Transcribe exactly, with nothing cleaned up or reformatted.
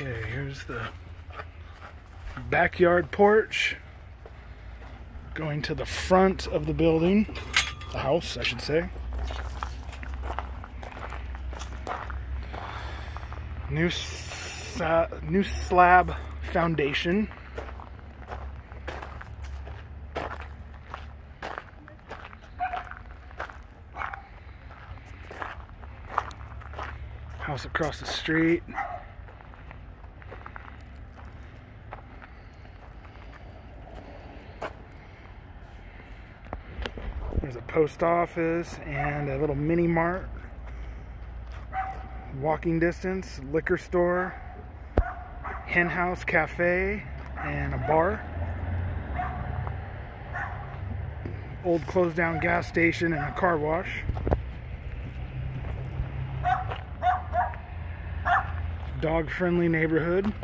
Okay, here's the backyard porch going to the front of the building, the house, I should say. New, uh, new slab foundation. House across the street. There's a post office and a little mini mart. Walking distance, liquor store, hen house, cafe, and a bar. Old closed down gas station and a car wash. Dog friendly neighborhood.